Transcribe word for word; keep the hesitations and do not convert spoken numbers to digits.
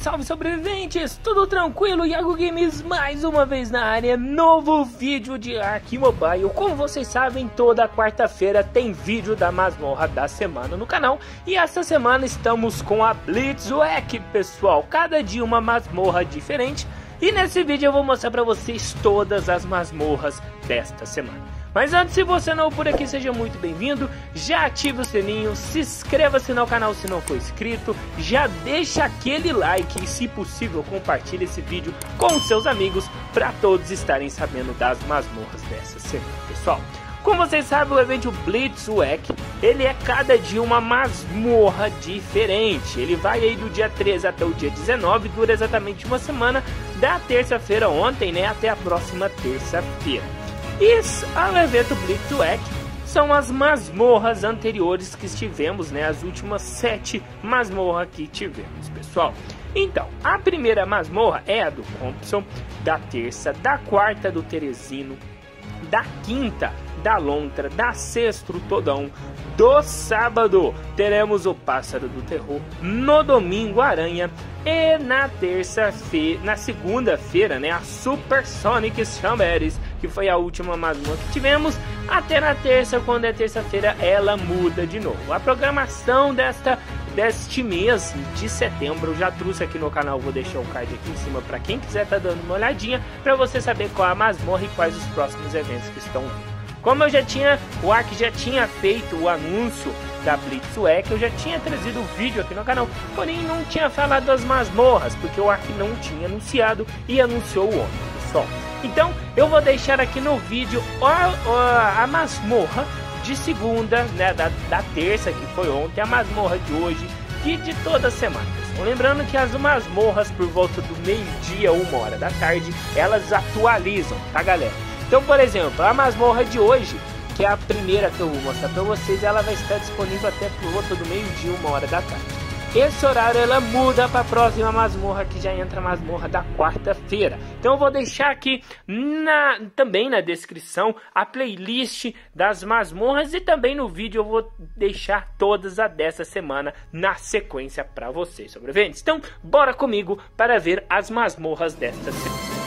salve sobreviventes, tudo tranquilo? Iago Games mais uma vez na área, novo vídeo de Ark Mobile. Como vocês sabem, toda quarta-feira tem vídeo da masmorra da semana no canal. E esta semana estamos com a Blitzwhack, pessoal, cada dia uma masmorra diferente. E nesse vídeo eu vou mostrar pra vocês todas as masmorras desta semana. Mas antes, se você não é por aqui, seja muito bem-vindo, já ative o sininho, se inscreva-se no canal se não for inscrito, já deixa aquele like e, se possível, compartilhe esse vídeo com seus amigos para todos estarem sabendo das masmorras dessa semana, pessoal. Como vocês sabem, o evento Blitzwhack, ele é cada dia uma masmorra diferente. Ele vai aí do dia treze até o dia dezenove, dura exatamente uma semana, da terça-feira ontem, né, até a próxima terça-feira. E o evento Blitzwhack são as masmorras anteriores que tivemos, né? As últimas sete masmorras que tivemos, pessoal. Então, a primeira masmorra é a do Compson, da terça, da quarta do Teresino, da quinta da Lontra, da sexta do Todão, do sábado teremos o Pássaro do Terror, no domingo a Aranha e na terça-feira, na segunda-feira, né, a Supersonic Chamberes, que foi a última masmorra que tivemos, até na terça, quando é terça-feira, ela muda de novo. A programação desta deste mês de setembro eu já trouxe aqui no canal, vou deixar o card aqui em cima para quem quiser tá dando uma olhadinha, para você saber qual é a masmorra e quais os próximos eventos que estão vindo. Como eu já tinha, o Ark já tinha feito o anúncio da Blitzwhack, eu já tinha trazido o vídeo aqui no canal, porém não tinha falado das masmorras, porque o Ark não tinha anunciado e anunciou ontem, pessoal. Então eu vou deixar aqui no vídeo a, a, a masmorra de segunda, né, da, da terça, que foi ontem, a masmorra de hoje e de toda semana. Lembrando que as masmorras por volta do meio-dia, uma hora da tarde, elas atualizam, tá, galera? Então, por exemplo, a masmorra de hoje, que é a primeira que eu vou mostrar pra vocês, ela vai estar disponível até por volta do meio-dia, uma hora da tarde. Esse horário ela muda para a próxima masmorra, que já entra a masmorra da quarta-feira. Então eu vou deixar aqui na, também na descrição a playlist das masmorras e também no vídeo eu vou deixar todas a dessa semana na sequência para vocês, sobreviventes. Então bora comigo para ver as masmorras desta semana.